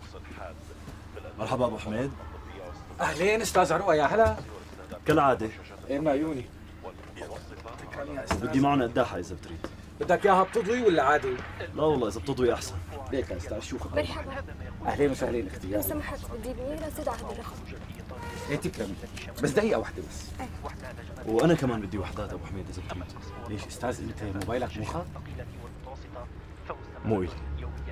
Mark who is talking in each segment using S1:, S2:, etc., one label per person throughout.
S1: مرحبا ابو حميد.
S2: اهلين استاذ عروه، يا هلا.
S1: كالعاده.
S2: ايه عيوني.
S1: بدي معنا قداحه اذا بتريد.
S2: بدك اياها بتضوي ولا عادي؟
S1: لا والله اذا بتضوي احسن.
S2: ليك يا استاذ، شو خبرك؟
S3: مرحبا.
S2: اهلين وسهلين اختي.
S3: لو سمحت بدي رصيد على هذا الرقم.
S2: ايه تكرمي لك، بس دقيقه واحده بس.
S1: وانا كمان بدي وحدات ابو حميد اذا بتريد.
S2: ليش استاذ انت موبايلك مو خط؟
S1: مو الي.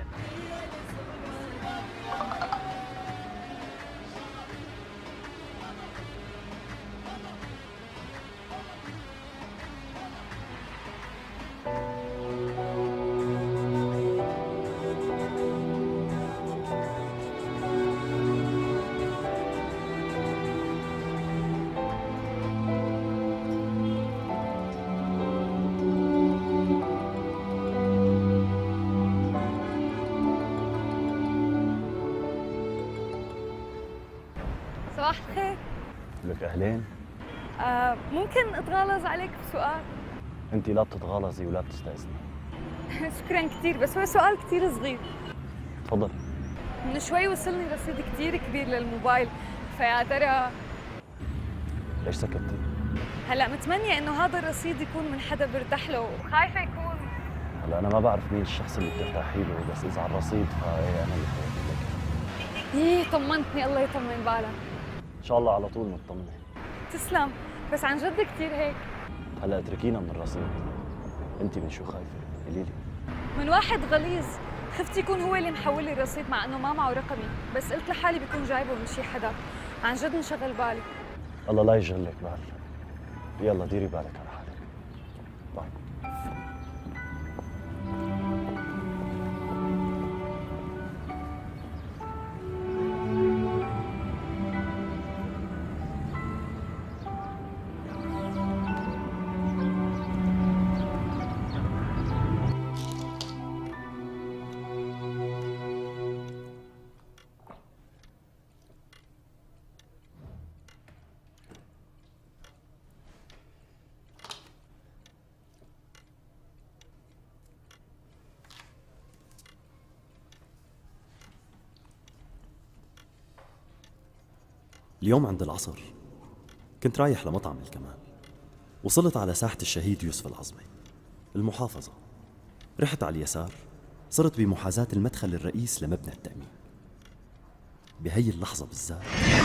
S4: صباح الخير.
S5: لك اهلين.
S4: ممكن اتغلظ عليك بسؤال؟
S5: انت لا بتتغلظي ولا بتستأذني.
S4: شكرا كثير، بس هو سؤال كثير صغير.
S5: تفضلي.
S4: من شوي وصلني رصيد كثير كبير للموبايل، فيا ترى
S5: ليش سكتتي؟
S4: هلا متمنية انه هذا الرصيد يكون من حدا برتاح له، وخايفة يكون.
S5: هلا انا ما بعرف مين الشخص اللي بترتاحي له، بس اذا على الرصيد فايه انا اللي حيقول لك.
S4: طمنتني، الله يطمن بالك.
S5: ان شاء الله على طول مطمنه.
S4: تسلم، بس عن جد كثير هيك.
S5: هلا اتركينا من الرصيد. انت من شو خايفه؟ قولي لي.
S4: من واحد غليظ، خفت يكون هو اللي محول لي الرصيد مع انه ما معه رقمي، بس قلت لحالي بيكون جايبه من شي حدا. عن جد انشغل بالي.
S5: الله لا يشغلك بال. يلا ديري بالك على حالك. باي.
S1: اليوم عند العصر كنت رايح لمطعم الكمال، وصلت على ساحة الشهيد يوسف العظمي المحافظة. رحت على اليسار، صرت بمحاذاة المدخل الرئيس لمبنى التأمين. بهي اللحظة بالذات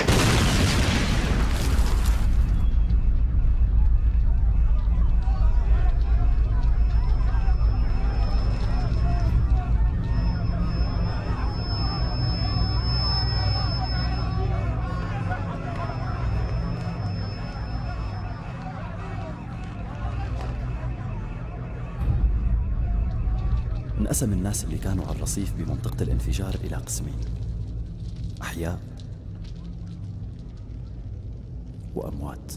S1: انقسم الناس اللي كانوا على الرصيف بمنطقة الانفجار إلى قسمين: أحياء وأموات.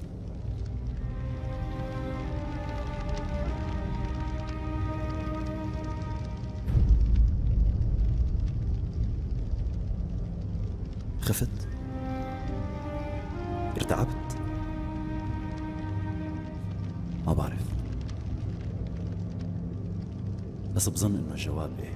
S1: خفت، ارتعبت، ما بعرف، بس بظن انه الجواب ايه.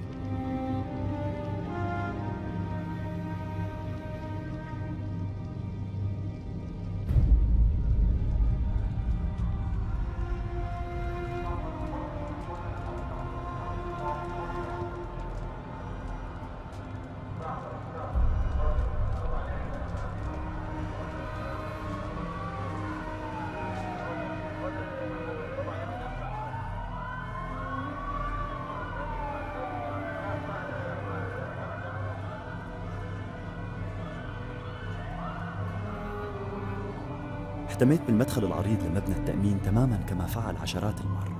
S1: احتميت بالمدخل العريض لمبنى التأمين تماماً كما فعل عشرات المرات.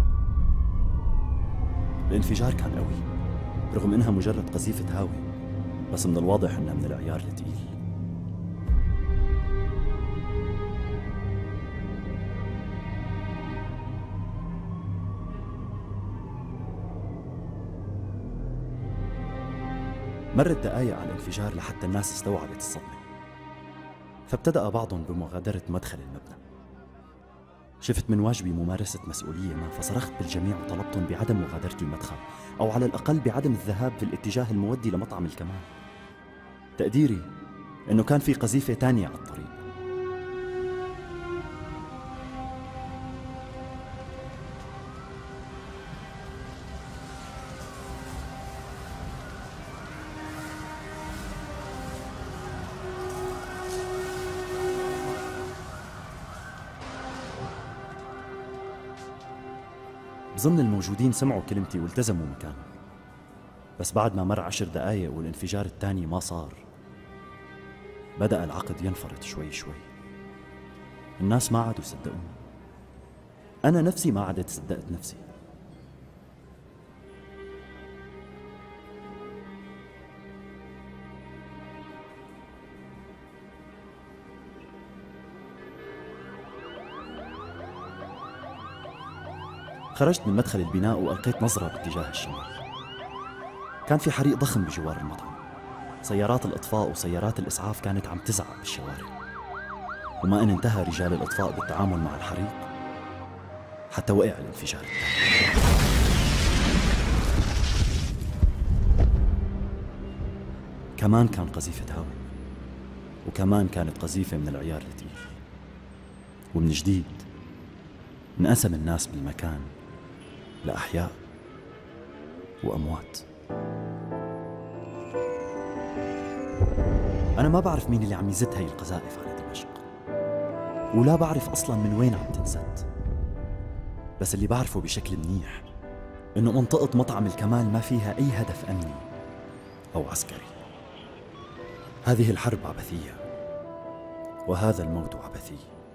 S1: الانفجار كان قوي، رغم إنها مجرد قذيفة هاوية، بس من الواضح إنها من العيار الثقيل. مرت دقايق على الانفجار لحتى الناس استوعبت الصدمة، فابتدأ بعضهم بمغادرة مدخل المبنى. شفت من واجبي ممارسة مسؤولية ما، فصرخت بالجميع وطلبتهم بعدم مغادرة المدخل، أو على الأقل بعدم الذهاب في الاتجاه المودي لمطعم الكمال. تقديري إنه كان في قذيفة تانية على الطريق. بظن الموجودين سمعوا كلمتي والتزموا مكانهم، بس بعد ما مر 10 دقايق والانفجار الثاني ما صار، بدأ العقد ينفرط شوي شوي. الناس ما عادوا صدقوني، أنا نفسي ما عدت صدقت نفسي. خرجت من مدخل البناء وألقيت نظرة باتجاه الشمال. كان في حريق ضخم بجوار المطعم. سيارات الإطفاء وسيارات الإسعاف كانت عم تزعق بالشوارع، وما أن انتهى رجال الإطفاء بالتعامل مع الحريق حتى وقع الانفجار الثاني. كمان كان قذيفة هواء، وكمان كانت قذيفة من العيار الثقيل. ومن جديد انقسم الناس بالمكان لأحياء وأموات. أنا ما بعرف مين اللي عم يزت هاي القذائف على دمشق، ولا بعرف أصلاً من وين عم تنزت. بس اللي بعرفه بشكل منيح إنه منطقة مطعم الكمال ما فيها أي هدف أمني أو عسكري. هذه الحرب عبثية، وهذا الموت عبثي.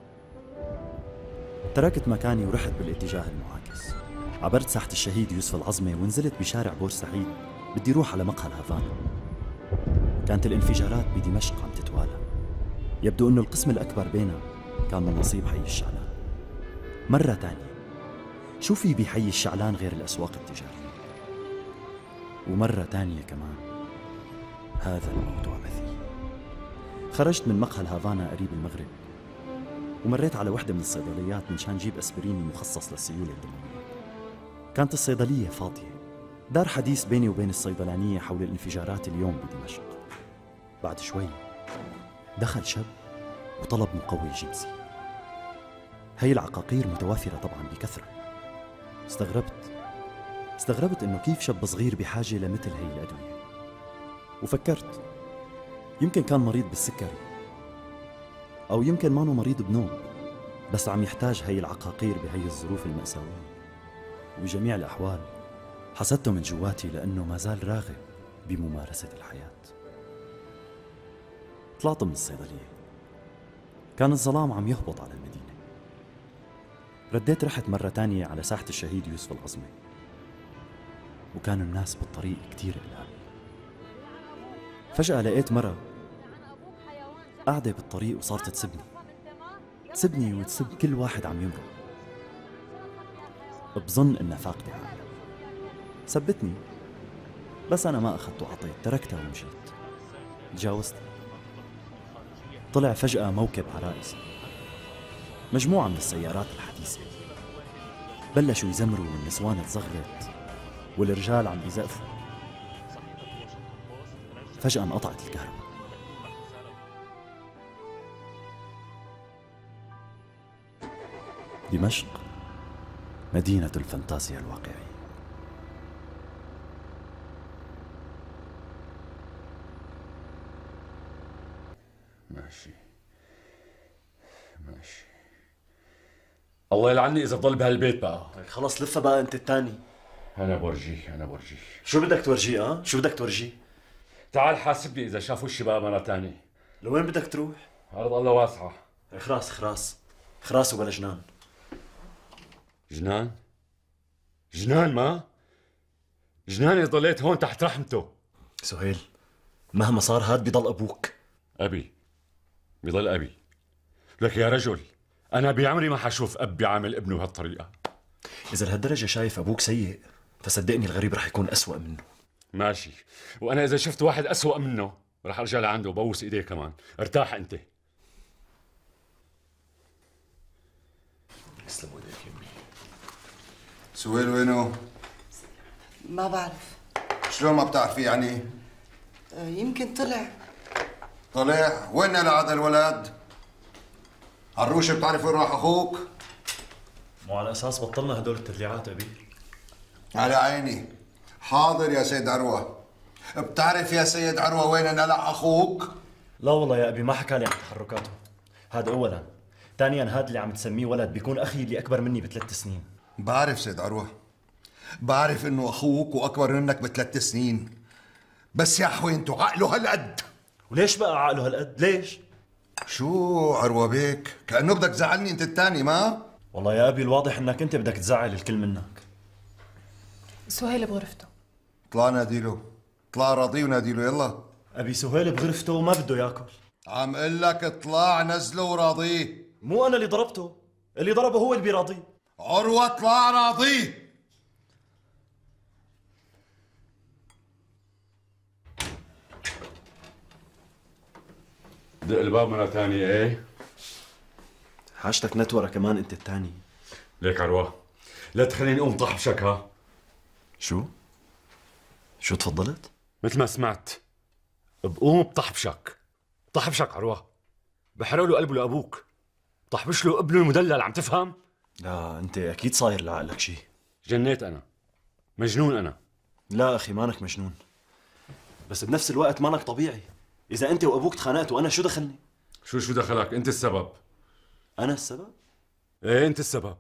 S1: تركت مكاني ورحت بالاتجاه المعاكس. عبرت ساحة الشهيد يوسف العظمي ونزلت بشارع بورسعيد، بدي روح على مقهى الهافانا. كانت الانفجارات بدمشق عم تتوالى. يبدو انه القسم الأكبر بينا كان من نصيب حي الشعلان. مرة تانية، شو في بحي الشعلان غير الأسواق التجارية؟ ومرة تانية كمان، هذا الموت عبثي. خرجت من مقهى الهافانا قريب المغرب، ومريت على وحدة من الصيدليات منشان جيب أسبرين مخصص للسيولة الدموية. كانت الصيدلية فاضية. دار حديث بيني وبين الصيدلانية حول الانفجارات اليوم بدمشق. بعد شوي دخل شاب وطلب مقوي جنسي. هي العقاقير متوافرة طبعا بكثرة. استغربت انه كيف شاب صغير بحاجة لمثل هي الأدوية. وفكرت يمكن كان مريض بالسكري، أو يمكن مانو مريض بنوم، بس عم يحتاج هي العقاقير بهي الظروف المأساوية. وبجميع الأحوال حسدته من جواتي لأنه ما زال راغب بممارسة الحياة. طلعت من الصيدلية، كان الظلام عم يهبط على المدينة. رديت رحت مرة تانية على ساحة الشهيد يوسف العظمي، وكانوا الناس بالطريق كتير قلال. فجأة لقيت مرة قاعدة بالطريق وصارت تسبني وتسب كل واحد عم يمرق. بظن إنها فاقدة عقلها. سبتني، بس أنا ما أخذت وعطيت، تركتها ومشيت. تجاوزت. طلع فجأة موكب عرائس، مجموعة من السيارات الحديثة. بلشوا يزمروا والنسوان تصغرت والرجال عم بيزقفوا. فجأة انقطعت الكهرباء. دمشق مدينة الفانتازيا الواقعية.
S6: ماشي الله يلعني إذا ضل بهالبيت بقى.
S5: خلص لفها بقى أنت الثاني.
S6: أنا برجيه
S5: شو بدك تورجيه؟ شو بدك تورجيه؟
S6: تعال حاسبني إذا شاف وشي بقى مرة تانية.
S5: لوين بدك تروح؟
S6: أرض الله واسعة.
S5: خراس وبلا جنان.
S6: جنان ما؟ جنان إذا ضليت هون تحت رحمته.
S5: سهيل، مهما صار هاد بضل أبوك.
S6: بضل أبي. لك يا رجل، أنا بعمري ما حشوف أب بيعامل ابنه بهالطريقة.
S5: إذا لهالدرجة شايف أبوك سيء، فصدقني الغريب رح يكون أسوأ منه.
S6: ماشي، وأنا إذا شفت واحد أسوأ منه رح أرجع لعنده وبوس إيديه كمان. ارتاح أنت.
S5: يسلم ايديك يمي.
S7: سهيل وينه؟
S8: ما بعرف.
S7: شلون ما بتعرفي يعني؟
S8: يمكن طلع.
S7: طلع وين لهذا الولد؟ عروشة بتعرف وين راح اخوك؟
S1: مو على اساس بطلنا هدول التدليعات ابي.
S7: على عيني. حاضر يا سيد عروة. بتعرف يا سيد عروة وين نلع اخوك؟
S1: لا والله يا ابي ما حكى لي عن تحركاته. هذا اولا. ثانيا هذا اللي عم تسميه ولد بيكون اخي اللي اكبر مني ب3 سنين.
S7: بعرف سيد عروة، بعرف انه اخوك واكبر منك ب3 سنين، بس يا حوينته عقله هالقد.
S1: وليش بقى عقله هالقد؟ ليش؟
S7: شو عروة بيك؟ كأنه بدك تزعلني انت الثاني ما؟
S1: والله يا ابي الواضح انك انت بدك تزعل الكل منك.
S8: سهيل بغرفته.
S7: طلع ناديله، طلع راضي وناديله يلا.
S1: ابي سهيل بغرفته وما بده ياكل.
S7: عم قل لك اطلع نزله وراضيه.
S1: مو انا اللي ضربته، اللي ضربه هو اللي بيراضيه.
S7: عروة اطلع راضيه.
S6: دق الباب مرة ثانية ايه؟
S1: حاجتك نتورة كمان انت الثاني.
S6: ليك عروة، لا تخليني اقوم طحبشك ها.
S1: شو؟ شو تفضلت؟
S6: مثل ما سمعت، بقوم بطحبشك. طحبشك عروة، بحرق له قلبه لابوك، طحبش له ابنه المدلل، عم تفهم؟
S1: لا انت اكيد صاير لعقلك شيء.
S6: جنيت انا، مجنون انا.
S1: لا اخي مانك مجنون، بس بنفس الوقت مانك طبيعي. اذا انت وابوك تخانقتوا وانا شو دخلني؟
S6: شو دخلك؟ انت السبب.
S1: انا السبب؟
S6: ايه انت السبب.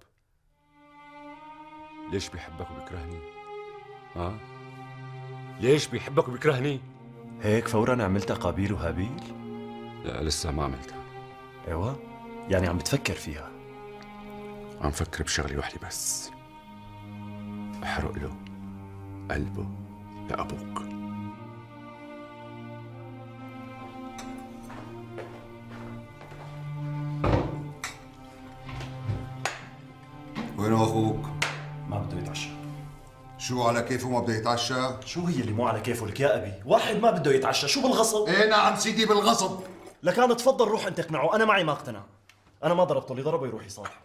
S6: ليش بيحبك وبيكرهني؟ ها؟ ليش بيحبك وبيكرهني؟
S1: هيك فورا عملتها قابيل وهابيل؟
S6: لا لسه ما عملتها.
S1: ايوه؟ يعني عم بتفكر فيها؟
S6: عم فكر بشغلة وحدة بس، احرق له قلبه لأبوك.
S7: وينه اخوك؟
S1: ما بده يتعشى.
S7: شو على كيفه ما بده يتعشى؟
S1: شو هي اللي مو على كيفه لك يا ابي؟ واحد ما بده يتعشى، شو بالغصب؟
S7: ايه نعم سيدي بالغصب.
S1: لكان تفضل روح انت اقنعه، انا معي ما اقتنع. انا ما ضربته، اللي ضربه يروح يصالحه.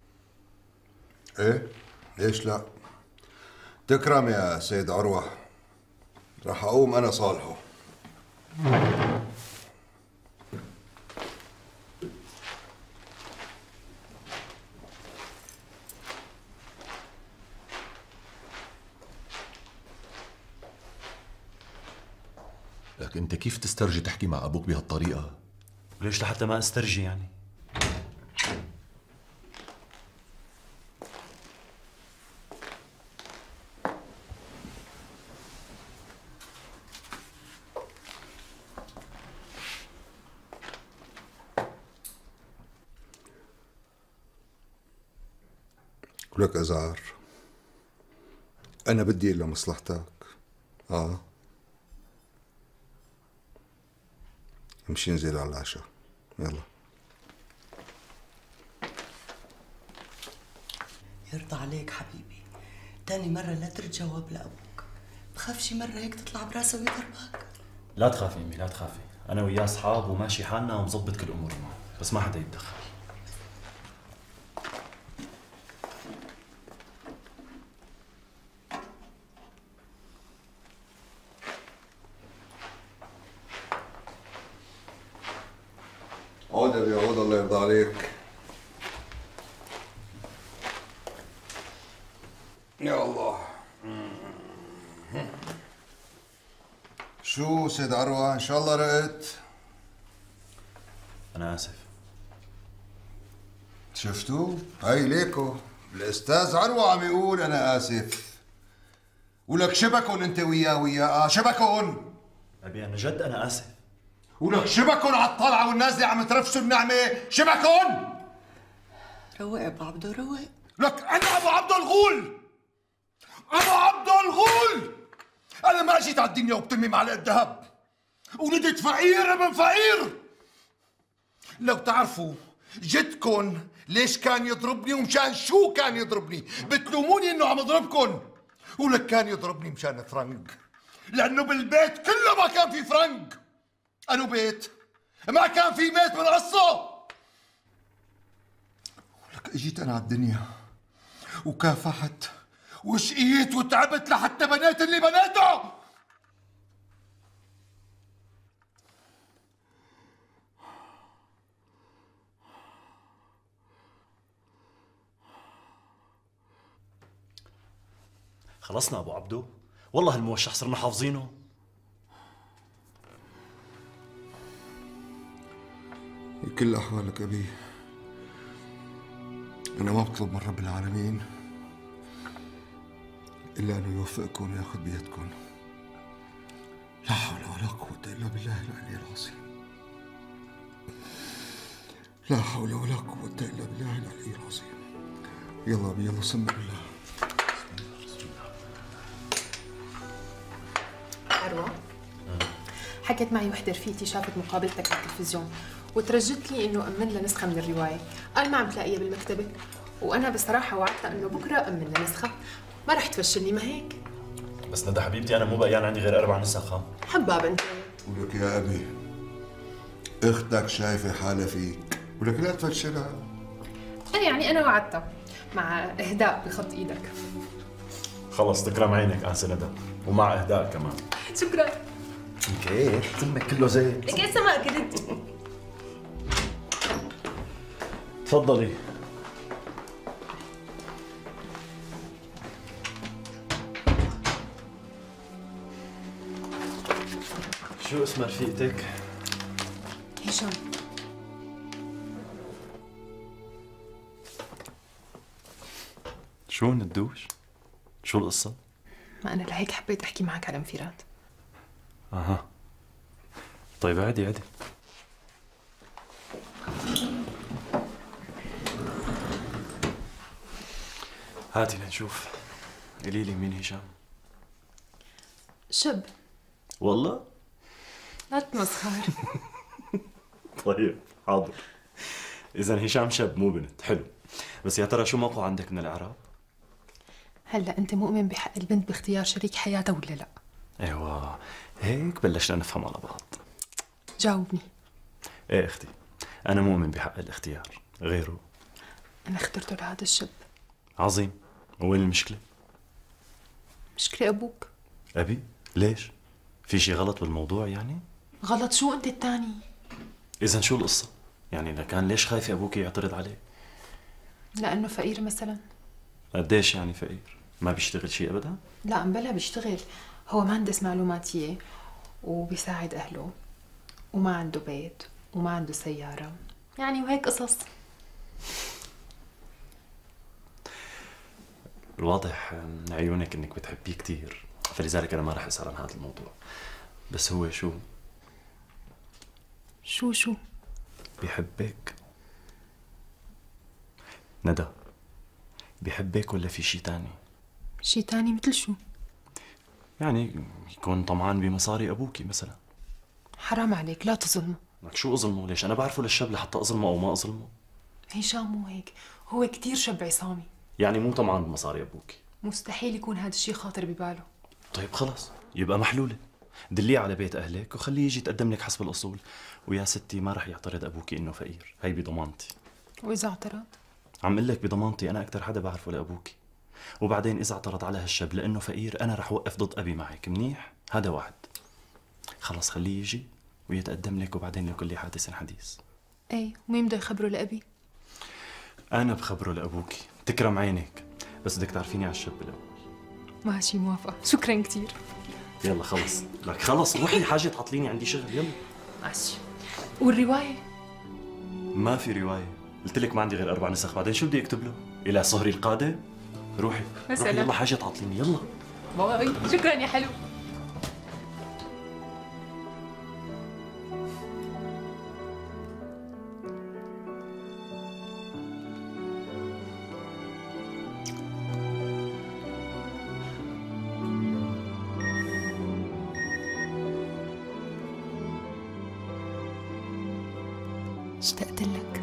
S7: ايه؟ ليش لا؟ تكرم يا سيد عروة، رح اقوم انا صالحه.
S9: لك انت كيف تسترجي تحكي مع ابوك بهالطريقه؟
S1: وليش لحتى ما استرجي يعني؟
S7: ولك أزعر، أنا بدي إلا مصلحتك. امشي انزل على العشاء يلا.
S10: يرضى عليك حبيبي، تاني مرة لا ترد جواب لأبوك، بخاف شي مرة هيك تطلع براسه ويضربك.
S1: لا تخافي امي لا تخافي، انا وياه اصحاب وماشي حالنا ومظبط كل امورنا، بس ما حدا يتدخل.
S7: عود يا ابي عود، الله يرضى عليك. يا الله. شو سيد عروة، ان شاء الله رقت؟
S1: انا اسف.
S7: شفتوا؟ هاي ليكو الاستاذ عروة عم يقول انا اسف. ولك شبكن انت وياه شبكن.
S1: ابي انا جد انا اسف.
S7: ولك شبكن على الطلعة والنازلة عم ترفسوا النعمة، شبكن.
S10: روق ابو عبدو روق.
S7: لك انا ابو عبدو الغول، ابو عبدو الغول. انا ما جيت على الدنيا وبتمي معلقة ذهب، ولدت فقير ابن فقير. لو تعرفوا جدكن ليش كان يضربني ومشان شو كان يضربني، بتلوموني انه عم يضربكن. ولك كان يضربني مشان فرنك، لانه بالبيت كله ما كان في فرنك. انو بيت ما كان في بيت من قصه. ولك اجيت انا على الدنيا وكافحت وشقيت وتعبت لحتى بنيت اللي بنيته.
S1: خلصنا ابو عبدو، والله الموشح صرنا حافظينه.
S7: بكل أحوالك أبي، أنا ما بطلب من رب العالمين إلا أنه يوفقكم وياخذ بيدكم. لا حول ولا قوة إلا بالله العلي العظيم. لا حول ولا قوة إلا بالله العلي العظيم. يلا أبي يلا سمع بالله.
S8: أروى، حكت معي وحدة رفيقتي شافت مقابلتك على التلفزيون وترجت لي إنه أمن لها نسخة من الرواية، قال ما عم تلاقيها بالمكتبة، وأنا بصراحة وعدتها إنه بكرة أمن لها نسخة، ما رح تفشلني ما هيك؟
S1: بس ندى حبيبتي، انا مو بقيان عندي غير 4 نسخ.
S8: حباب أنت.
S7: ولك يا أبي، أختك شايفة حالها فيك، ولك لا تفشلها.
S8: أنا وعدتها مع إهداء بخط إيدك.
S1: خلص تكرم عينك انسه ندى، ومع اهداء كمان.
S8: شكرا.
S1: لك هيك تمك كله زيت.
S8: لك لسه ما أكلت.
S1: تفضلي. شو اسم رفيقتك؟
S8: هشام.
S1: شو ندوش؟ شو القصة؟
S8: ما أنا لهيك حبيت أحكي معك على انفراد.
S1: اها طيب عادي عادي. هاتي لنشوف. قولي لي مين هشام؟
S8: شب.
S1: والله؟
S8: لا تمسخر.
S1: طيب حاضر. إذا هشام شاب مو بنت، حلو. بس يا ترى شو موقعه عندك من الإعراب؟
S8: هلا أنت مؤمن بحق البنت باختيار شريك حياتها ولا لا؟
S1: ايوه هيك بلشنا نفهم على بعض.
S8: جاوبني.
S1: ايه اختي، أنا مؤمن بحق الاختيار، غيره؟
S8: أنا اخترته لهذا الشاب.
S1: عظيم، وين المشكلة؟
S8: مشكلة أبوك.
S1: أبي؟ ليش؟ في شي غلط بالموضوع يعني؟
S8: غلط شو أنت الثاني؟
S1: إذا شو القصة؟ يعني إذا كان ليش خايفة أبوك يعترض عليه؟
S8: لأنه فقير مثلا.
S1: قديش يعني فقير؟ ما بيشتغل شي أبدا؟
S8: لا بلا بيشتغل، هو مهندس معلوماتية وبيساعد أهله وما عنده بيت وما عنده سيارة، يعني وهيك قصص.
S1: الواضح من عيونك إنك بتحبيه كتير، فلذلك أنا ما رح أسأل عن هذا الموضوع. بس هو شو؟
S8: شو؟
S1: بيحبك ندى، بيحبك ولا في شي تاني؟
S8: شي تاني مثل شو؟
S1: يعني يكون طمعان بمصاري أبوكي مثلا.
S8: حرام عليك لا تظلمه.
S1: لك شو أظلمه؟ ليش أنا بعرفه للشاب لحتى أظلمه أو ما أظلمه؟
S8: هشام مو هيك، هو كتير شاب عصامي.
S1: يعني مو طمعان بمصاري أبوكي؟
S8: مستحيل يكون هذا الشي خاطر بباله.
S1: طيب خلص يبقى محلولة، دليه على بيت أهلك وخليه يجي يتقدم لك حسب الأصول، ويا ستي ما رح يعترض أبوكي إنه فقير، هي بضمانتي.
S8: وإذا اعترض؟
S1: عم قل لك بضمانتي، أنا أكثر حدا بعرفه لأبوكي. وبعدين إذا اعترض على هالشاب لأنه فقير أنا رح وقف ضد أبي معك، منيح؟ هذا وعد. خلص خليه يجي ويتقدم لك، وبعدين لكل حادث حديث.
S8: ايه، ومين بده يخبره لأبي؟
S1: أنا بخبره لأبوكي، تكرم عينك، بس بدك تعرفيني على الشاب الأول.
S8: ماشي موافقة، شكرا كتير.
S1: يلا خلص، لك خلص روحي حاجة تعطليني، عندي شغل، يلا.
S8: ماشي. والرواية؟
S1: ما في رواية، قلت لك ما عندي غير 4 نسخ، بعدين شو بدي أكتب له؟ إلى صهري القادم؟ روحي روحي يلا، حاجة تعطليني، يلا.
S8: باي. شكرا يا حلو. اشتقت لك.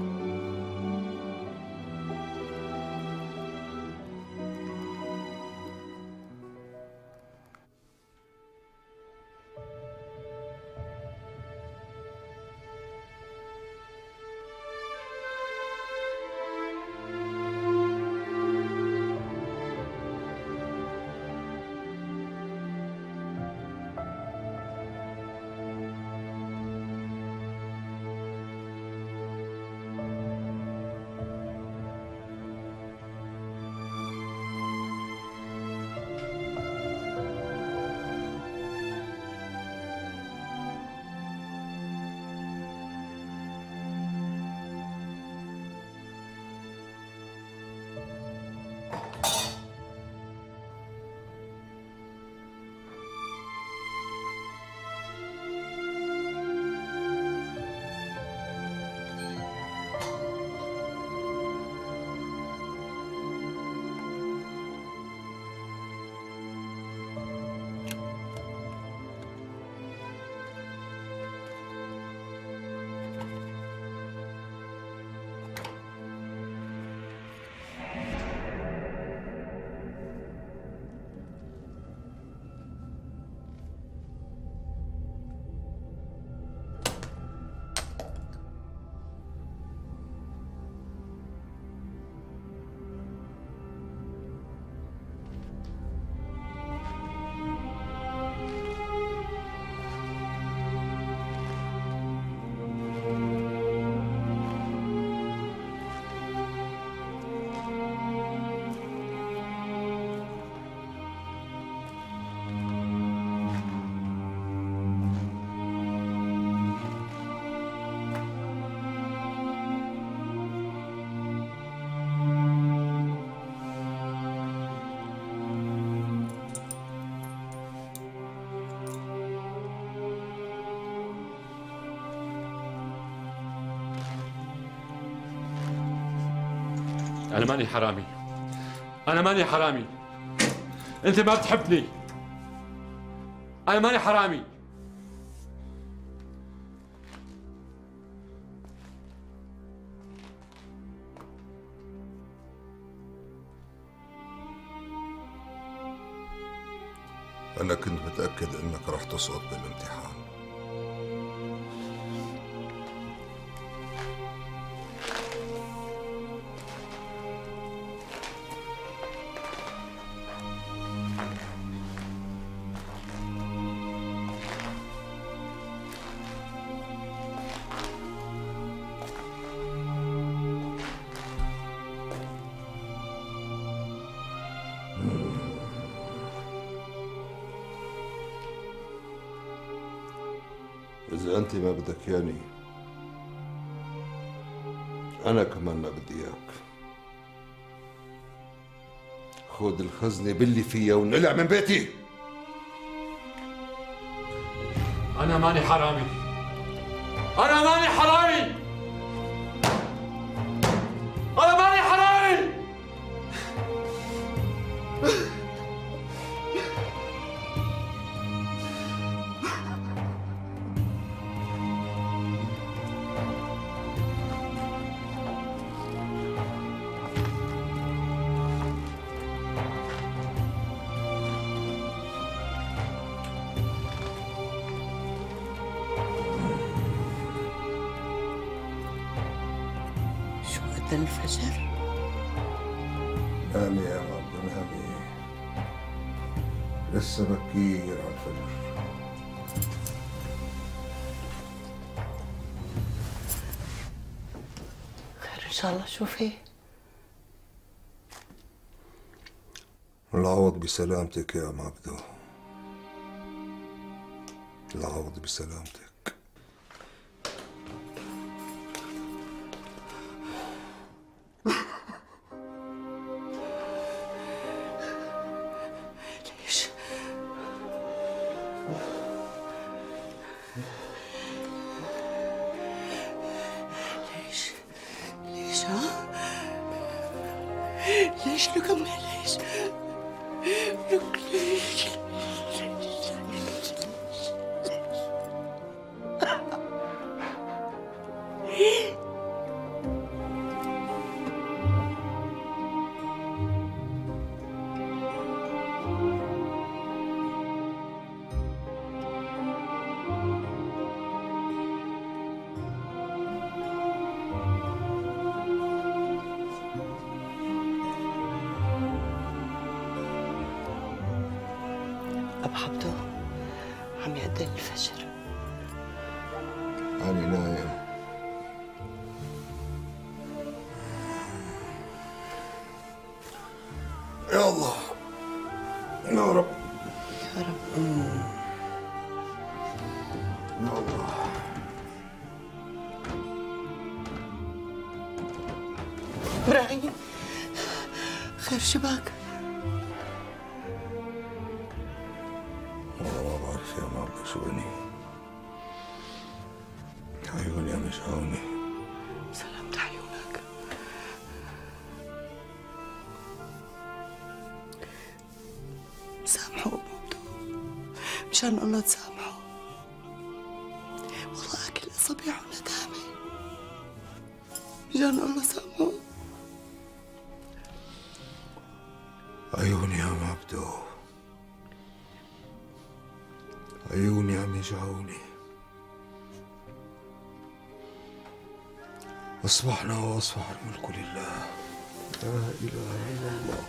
S6: أنا ماني حرامي. أنا ماني حرامي. أنت ما بتحبني. أنا ماني حرامي.
S7: أنا كنت متأكد إنك رح تسقط بالامتحان. إذا أنت ما بدك ياني أنا كمان ما بدي إياك. خذ الخزنة باللي فيها ونقلع من بيتي.
S6: أنا ماني حرامي. أنا ماني حرامي. أنا ماني حرامي.
S10: الفجر.
S7: نامي يا رب نامي، لسه بكير على الفجر.
S10: خير إن شاء الله. شو في؟
S7: العوض بسلامتك يا معبدو، العوض بسلامتك.
S10: ليش لكم ليش؟ لك ليش؟ أبو عبدو عم يأذن الفجر.
S7: أنا نايم. يا الله يا رب
S10: يا رب
S7: يا الله.
S10: إبراهيم خير شباك؟
S7: والله ما بعرف يا معبد شو بني، عيوني عم يشعوني.
S10: سلامت عيونك. سامحوا أبو عبدو، مشان الله تسامحوا. والله أكل أصابيع وندامة، مشان الله سامحوا.
S7: عيوني يا معبدو، عيوني عم يجعوني. أصبحنا وأصبح الملك لله، لا إله إلا الله.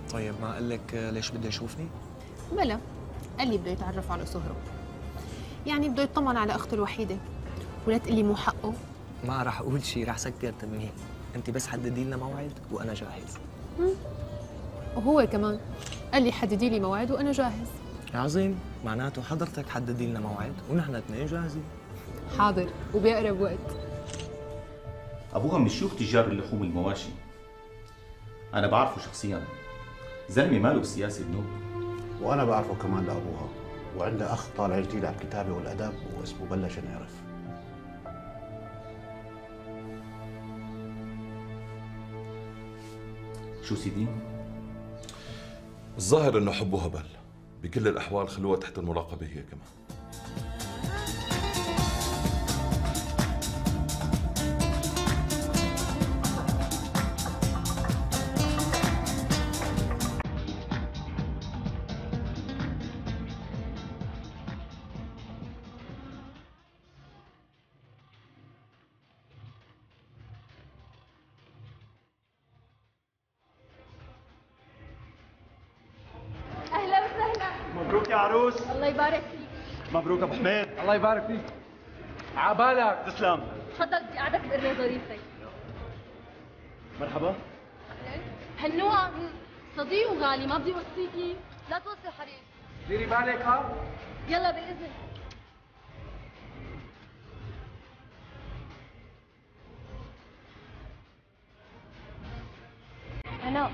S11: طيب ما قال لك ليش بده يشوفني؟
S8: بلا، قال لي بده يتعرف على سهرة، يعني بده يطمن على اخته الوحيده، ولا تقلي مو حقه.
S11: ما راح اقول شيء، راح سكر تمي. انت بس حددي لنا موعد وانا جاهز.
S8: وهو كمان قال لي حددي لي موعد وانا جاهز.
S11: عظيم، معناته حضرتك حددي لنا موعد ونحن اثنين جاهزين.
S8: حاضر، وبأقرب وقت.
S12: ابوها من شيوخ تجار اللحوم والمواشي. انا بعرفه شخصيا، زلمه ماله بالسياسه بنوب.
S13: وانا بعرفه كمان لابوها، وعنده اخ طالع جديد على الكتابه والادب واسمه بلش ينعرف.
S12: شو سيدي؟
S9: الظاهر انه حبه هبل. بكل الاحوال خلوها تحت المراقبه هي كمان.
S3: اهلا وسهلا.
S14: مبروك يا عروس.
S3: الله يبارك فيك.
S14: مبروك ابو حميد.
S2: الله يبارك فيك. عبالك.
S14: تسلم.
S3: تفضل بدي قعدك بقرية ظريفة.
S14: مرحبا.
S3: هالنوع صديق وغالي، ما بدي اوصيكي. لا توصي حريم.
S2: ديري بالك ها.
S3: يلا بالاذن. هناء.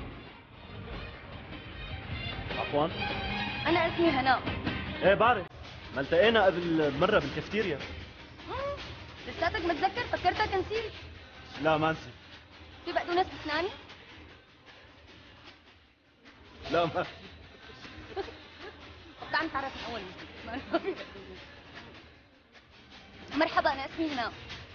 S14: عفوا.
S3: انا اسمي هناء.
S14: ايه بعرف، ما التقينا قبل مرة بالكافتيريا.
S3: لساتك متذكر؟ فكرتك نسيت.
S14: لا ما نسيت.
S3: في بقدونس بسناني؟
S14: لا ما
S3: طب تعال نتعرف من اول وجديد. مرحبا، انا اسمي هناء.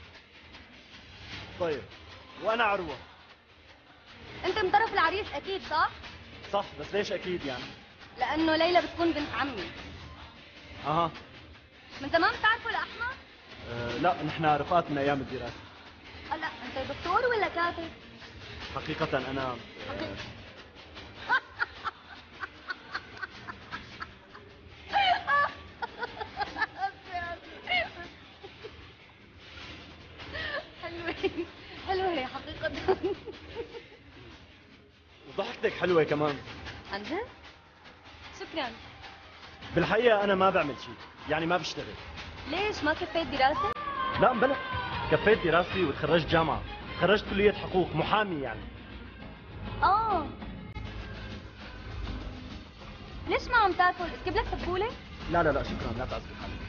S14: طيب، وانا عروة.
S3: انت من طرف العريس اكيد صح؟
S14: صح، بس ليش اكيد يعني؟
S3: لانه ليلى بتكون بنت عمي.
S14: اها.
S3: من زمان بتعرفوا الاحمر؟
S14: لا، نحن رفقات من ايام الدراسة.
S3: لا، انت دكتور ولا كاتب؟
S14: حقيقة انا
S3: حلوة حلوة هي حقيقة.
S14: وضحكتك حلوة كمان.
S3: عن جد؟ شكرا.
S14: بالحقيقة انا ما بعمل شيء، يعني ما بشتغل.
S3: ليش ما كفيت دراسة؟
S14: لا بلا، كفيت دراستي وتخرجت جامعة، تخرجت كلية حقوق، محامي يعني.
S3: ليش ما عم تاكل؟ اسكب لك تبولة؟
S14: لا لا لا شكرا، لا تعذبي حالك.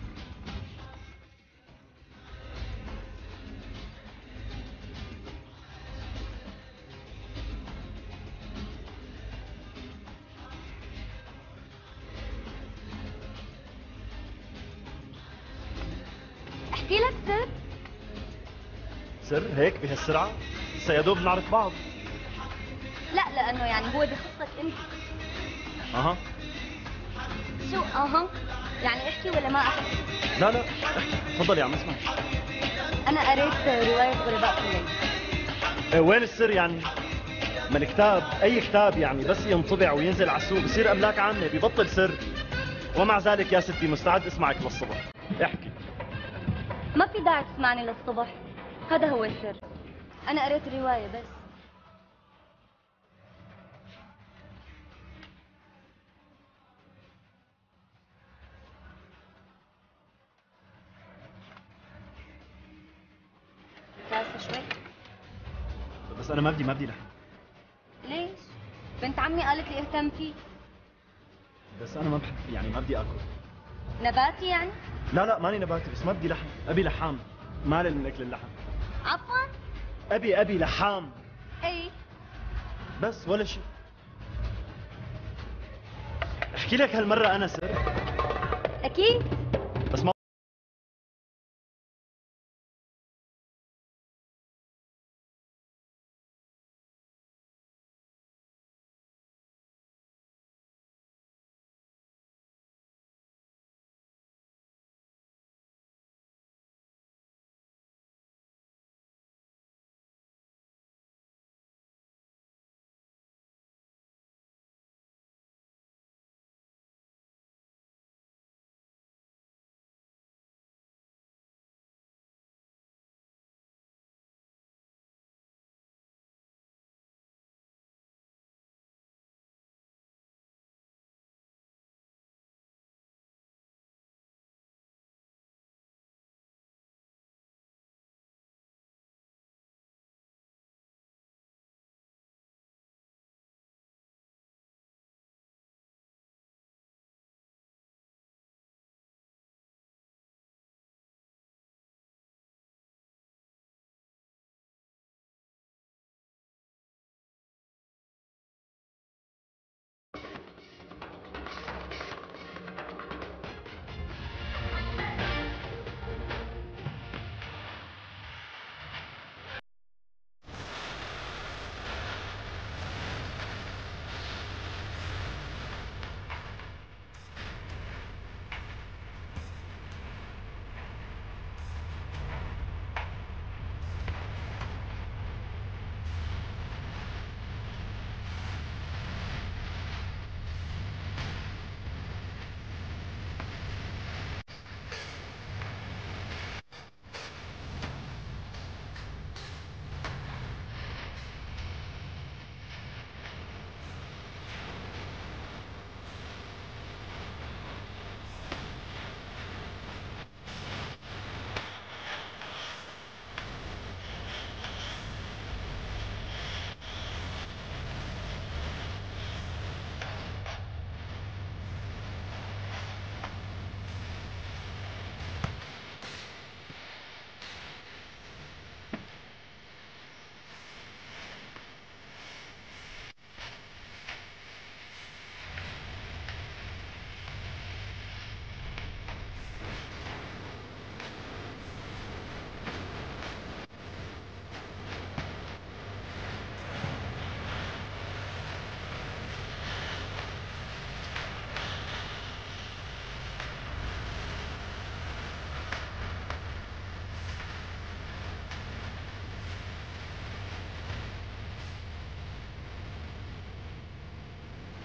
S3: احكي لك سر؟
S14: سر هيك بهالسرعة؟ لسه يا دوب نعرف بعض.
S3: لا، لانه يعني هو بخصك انت.
S14: اها.
S3: شو اها؟ يعني احكي ولا ما احكي؟
S14: لا لا احكي، تفضلي عم اسمع.
S3: انا قريت رواية غرباء في الليل.
S14: وين السر يعني؟ ما الكتاب، اي كتاب يعني بس ينطبع وينزل على السوق بصير املاك عامة، ببطل سر. ومع ذلك يا ستي مستعد اسمعك للصبح. احكي.
S3: ما في داعي تسمعني للصبح، هذا هو السر. انا قريت الرواية بس. كاسة شوي.
S14: بس انا ما بدي لحم.
S3: ليش؟ بنت عمي قالت لي اهتم فيه.
S14: بس انا ما بحب، يعني ما بدي اكل.
S3: نباتي يعني؟
S14: لا لا ماني نباتي، بس ما بدي لحم، ابي لحام. مالي من اكل اللحم.
S3: عفوا؟
S14: ابي لحام.
S3: اي.
S14: بس ولا شيء. احكي لك هالمرة انا سر.
S3: اكيد.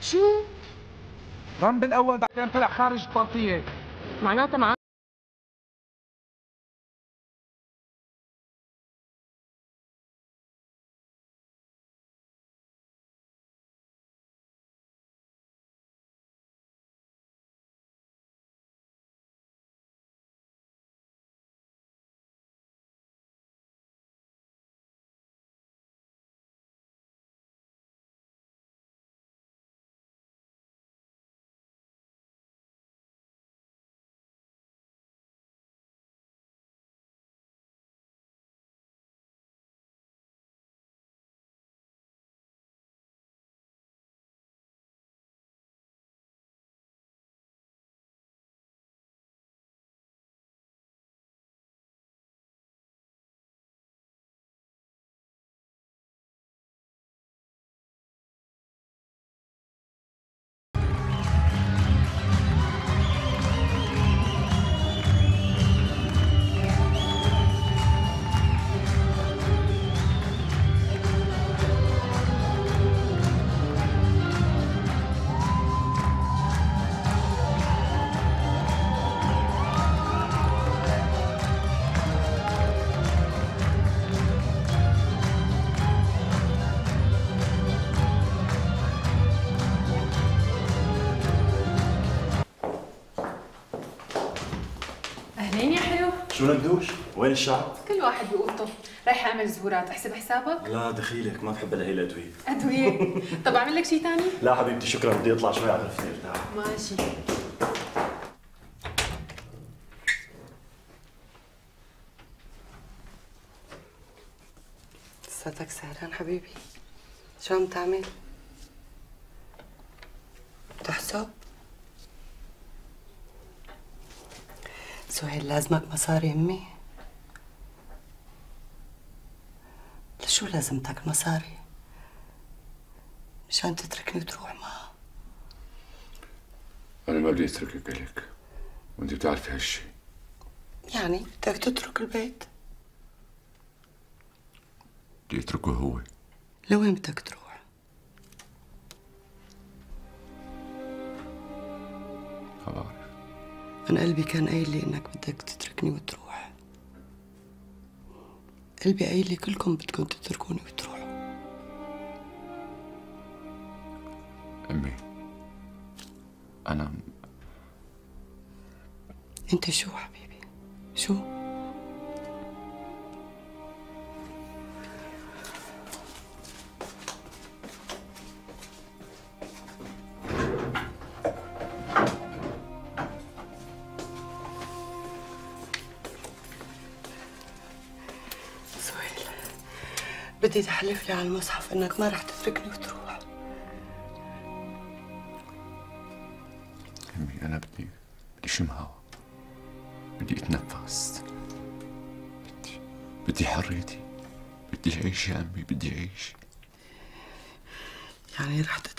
S2: شو؟ رن بالاول بعدين طلع خارج البلطيه.
S3: معناتها معاه
S8: اهلين يا حلو.
S1: شو ندوش؟ وين الشعب؟
S8: كل واحد بأوضته، رايح اعمل زهورات، احسب حسابك؟
S1: لا دخيلك، ما بحب هي الادويه.
S8: ادوية؟ طب اعمل لك شيء ثاني؟
S1: لا حبيبتي شكرا، بدي اطلع شوي على غرفتي ارتاح.
S8: ماشي.
S10: لساتك سهران حبيبي؟ شو عم تعمل؟ بتحسب؟ سهيل لازمك مصاري امي؟ لشو لازمتك مصاري؟ مشان تتركني وتروح معها؟
S15: أنا ما بدي أتركك إلك، وأنت بتعرفي هالشي.
S10: يعني بدك تترك البيت؟
S15: بدي أتركه هو.
S10: لوين بدك تروح؟
S15: ما بعرف.
S10: أنا قلبي كان قايل لي إنك بدك تتركني وتروح. قلبي قايل لي كلكم بدكم تتركوني وتروحوا.
S15: أمي أنا
S10: أنت شو حبيبي؟ شو؟ سهيل، بدي تحلف لي على المصحف إنك ما رح تتركني وتروح.
S15: أمي أنا بدي شم هوا، بدي أتنفس، بدي حريتي، بدي أعيش يا أمي، بدي أعيش.
S10: يعني رح